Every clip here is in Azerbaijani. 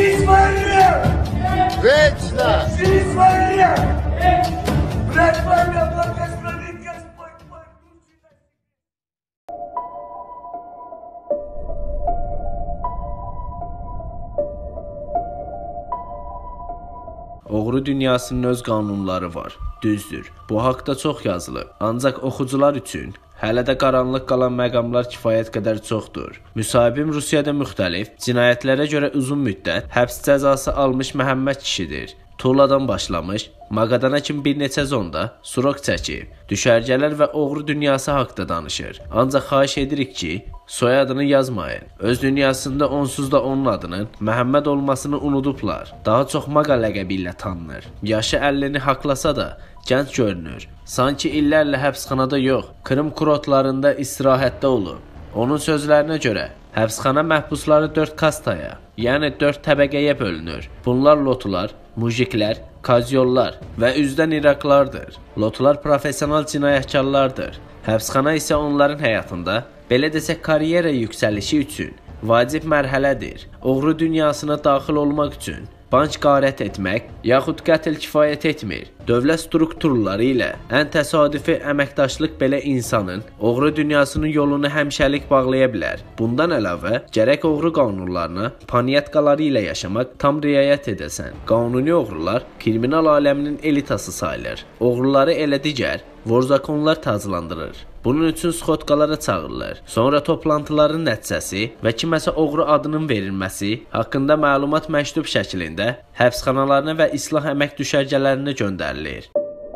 Свистмания! Вечно! Свистмания! Брать вами благословит Господь мой души на Oğru dünyasının öz qanunları var. Düzdür, bu haqda çox yazılıb. Ancaq oxucular üçün hələ də qaranlıq qalan məqamlar kifayət qədər çoxdur. Müsahibim Rusiyada müxtəlif cinayətlərə görə uzun müddət həbs cəzası almış Məhəmməd kişidir. Tuğladan başlamış, Maqadana kimi bir neçə zonda surok çəkib, düşərgələr və oğru dünyası haqda danışır. Ancaq xahiş edirik ki, soyadını yazmayın. Öz dünyasında onsuz da onun adının Məhəmməd olmasını unudublar. Daha çox Maqa ləqəbi ilə tanınır. Yaşı 50-ni haqlasa da gənc görünür. Sanki illərlə həbsxanada yox, Krım kurortlarında istirahətdə olub. Onun sözlərinə görə, həbsxana məhbusları 4 kastaya, yəni 4 təbəqəyə bölünür. Bunlar lotular, mujiklər, kazyollar və üzdən iraqlardır. Lotular profesional cinayətkarlardır. Həbsxana isə onların həyatında, belə desək, karyera yüksəlişi üçün vacib mərhələdir. Oğru dünyasına daxil olmaq üçün bank qarət etmək, yaxud qətl kifayət etmir. Dövlət strukturları ilə ən təsadüfi əməkdaşlıq belə insanın oğru dünyasının yolunu həmişəlik bağlaya bilər. Bundan əlavə, gərək oğru qanunlarına, paniatkaları ilə yaşamaq tam riayət edəsən. Qanuni oğrular kriminal aləminin elitası sayılır. Oğruları elə digər vorzakonlar taclandırır. Bunun üçün sxotkalara çağırılır. Sonra toplantıların nəticəsi və kiməsə oğru adının verilməsi haqqında məlumat məktub şəklində həbsxanalarına və islah əmək düşərgələrinə göndərilir.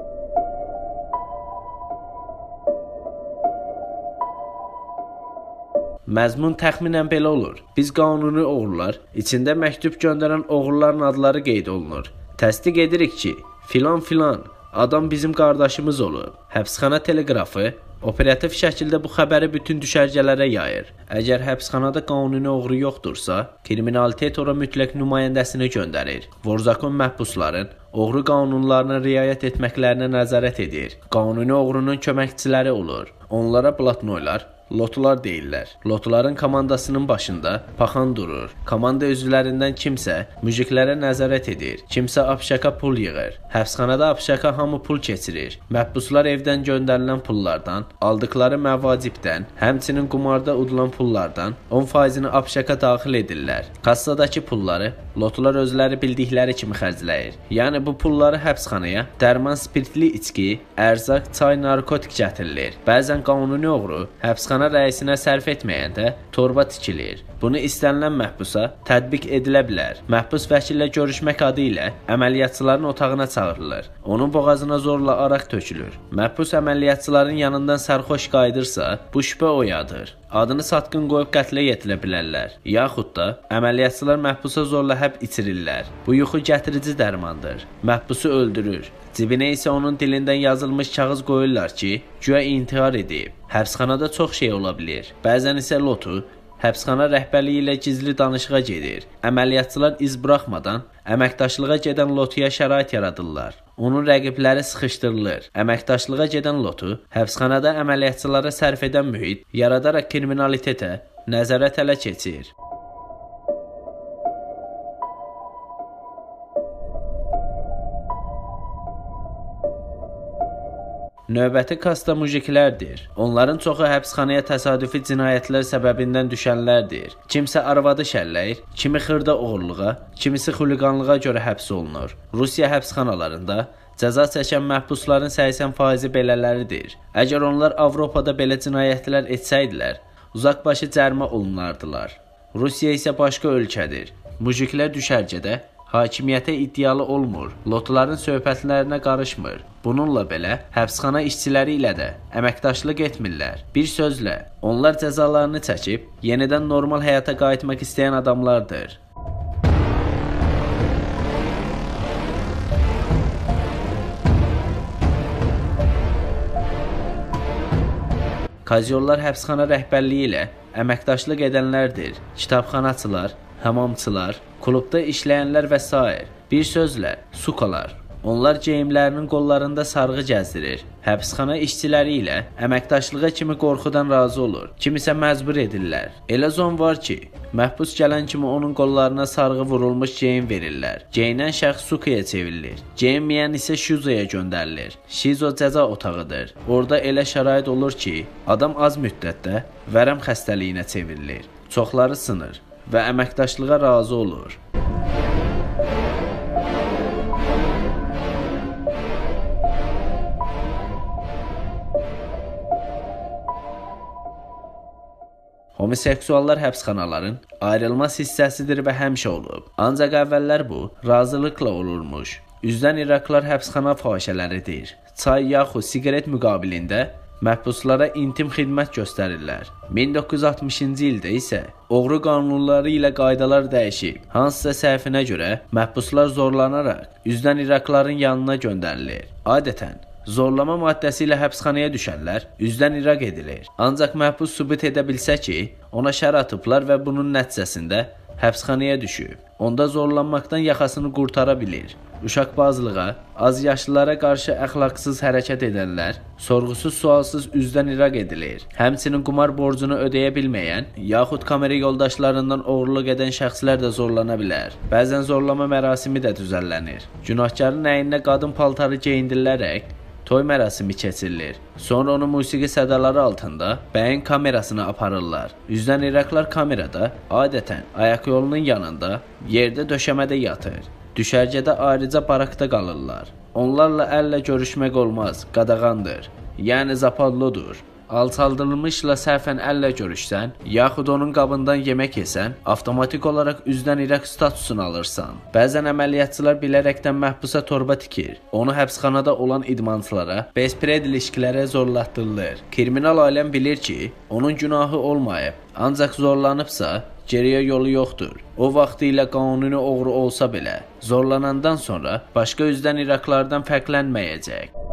Məzmun təxminən belə olur. Biz qanuni oğrular, içində məktub göndərən oğruların adları qeyd olunur. Təsdiq edirik ki, filan adam bizim qardaşımız olub. Həbsxana teleqrafı operativ şəkildə bu xəbəri bütün düşərgələrə yayır. Əgər həbsxanada qanuni oğru yoxdursa, kriminalitet ora mütləq nümayəndəsini göndərir. Vorzakon məhbusların oğru qanunlarına riayət etməklərinə nəzarət edir. Qanuni oğrunun köməkçiləri olur. Onlara blatnoylar, lotular deyirlər. Lotuların komandasının başında paxan durur. Komanda üzvlərindən kimsə mujiklərə nəzarət edir. Kimsə apşaka pul yığır. Həbsxanada apşaka hamı pul keçirir. Məhbuslar evdən göndərilən pullardan, aldıqları məvacibdən, həmçinin qumarda udulan pullardan 10%-ni apşaka daxil edirlər. Kassadakı pulları lotular özləri bildikləri kimi xərcləyir. Yəni bu pulları həbsxanaya dərman, spirtli içki, ərzaq, çay, narkotik gətirilir. Bəzən qanuni oğru həbsxana rəisinə sərf etməyəndə torba tikilir. Bunu istənilən məhbusa tətbiq edilə bilər. Məhbus vəkillə görüşmək adı ilə əməliyyatçıların otağına çağırılır. Onun boğazına zorla araq tökülür. Məhbus əməliyyatçıların yanından sərxoş qayıdırsa, bu şübhə oyadır. Adını satqın qoyub qətlə yetilə bilərlər. Yaxud da əməliyyatçılar məhbusa zorla həb içirirlər. Bu yuxu gətirici dərmandır. Məhbusu öldürür. Cibinə isə onun dilindən yazılmış kağız qoyurlar ki, güya intihar edib. Həbsxanada çox şey ola bilir. Bəzən isə lotu həbsxana rəhbərliyi ilə gizli danışığa gedir. Əməliyyatçılar iz buraxmadan əməkdaşlığa gedən lotuya şərait yaradırlar. Onun rəqibləri sıxışdırılır. Əməkdaşlığa gedən lotu həbsxanada əməliyyatçılara sərf edən mühit yaradaraq kriminalitetə nəzarət ələ keçir. Növbəti kasta mujiklərdir. Onların çoxu həbsxanaya təsadüfi cinayətlər səbəbindən düşənlərdir. Kimsə arvadı şəlləyir, kimi xırda oğurluğa, kimisi xuliqanlığa görə həbs olunur. Rusiya həbsxanalarında cəza çəkən məhbusların 80%-i belələridir. Əgər onlar Avropada belə cinayətlər etsəydilər, uzaqbaşı cərimə olunardılar. Rusiya isə başqa ölkədir. Mujiklər düşərgədə hakimiyyətə iddialı olmur, lotuların söhbətlərinə qarışmır. Bununla belə, həbsxana işçiləri ilə də əməkdaşlıq etmirlər. Bir sözlə, onlar cəzalarını çəkib, yenidən normal həyata qayıtmaq istəyən adamlardır. Kazyollar həbsxana rəhbərliyi ilə əməkdaşlıq edənlərdir. Kitabxanaçılar, hamamçılar, klubda işləyənlər və s. Bir sözlə, sukalar. Onlar geyimlərinin qollarında sarğı gəzdirir. Həbsxana işçiləri ilə əməkdaşlığa kimi qorxudan razı olur. Kimisə məcbur edirlər. Elə zon var ki, məhbus gələn kimi onun qollarına sarğı vurulmuş geyim verirlər. Geyinən şəxs Sukaya çevrilir. Geyinməyən isə Şizoya göndərilir. Şizo cəza otağıdır. Orada elə şərait olur ki, adam az müddətdə vərəm xəstəliyinə çevrilir. Çoxları sınır və əməkdaşlığa razı olur. Homoseksuallar həbsxanaların ayrılmaz hissəsidir və həmişə olub. Ancaq əvvəllər bu, razılıqla olurmuş. Üzdən İraqlar həbsxana fahişələridir. Çay yaxud siqaret müqabilində məhbuslara intim xidmət göstərirlər. 1960-cı ildə isə oğru qanunları ilə qaydalar dəyişib. Hansısa səhvinə görə məhbuslar zorlanaraq üzdən İraqların yanına göndərilir. Adətən, zorlama maddəsi ilə həbsxanaya düşənlər üzdən İraq edilir. Ancaq məhbus sübut edə bilsə ki, ona şər atıblar və bunun nəticəsində həbsxanaya düşüb. Onda zorlanmaqdan yaxasını qurtara bilir. Uşaqbazlığa, az yaşlılara qarşı əxlaqsız hərəkət edənlər sorğusuz sualsız üzdən İraq edilir. Həmçinin qumar borcunu ödəyə bilməyən, yaxud kamera yoldaşlarından oğurluq edən şəxslər də zorlana bilər. Bəzən zorlama mərasimi də düzənlənir. Günahkarın əyninə qadın paltarı geyindirilərək toy mərasimi keçirilir. Sonra onu musiqi sədaları altında bəyin kamerasına aparırlar. Üzdən İraqlar kamerada adətən ayaq yolunun yanında yerdə döşəmədə yatır. Düşərgədə ayrıca barakda qalırlar. Onlarla əllə görüşmək olmaz, qadağandır. Yəni zapadlodur. Alçaldılmışla səhvən əllə görüşsən, yaxud onun qabından yemək yesən, avtomatik olaraq üzdən İraq statusunu alırsan. Bəzən əməliyyatçılar bilərəkdən məhbusa torba tikir. Onu həbsxanada olan idmançılara, bespred ilişkilərə zorlatdırılır. Kriminal aləm bilir ki, onun günahı olmayıb, ancaq zorlanıbsa, geriyə yolu yoxdur. O vaxtı ilə qanuni oğru olsa belə, zorlanandan sonra başqa üzdən İraqlardan fərqlənməyəcək.